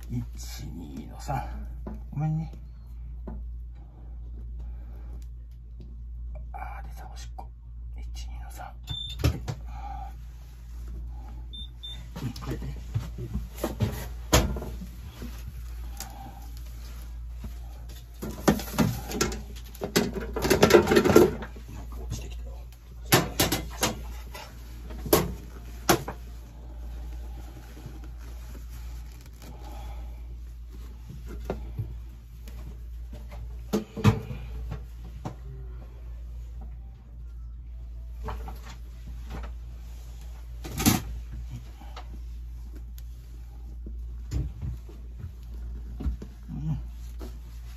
12の3。ごめんね。あー、出た、おしっこ。12の3。これで。なんか落ちてきたよ。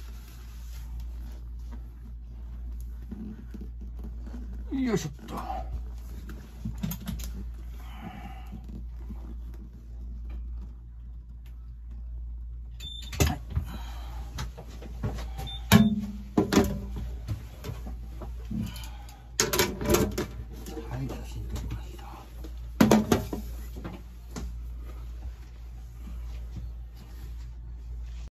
よいしょっと。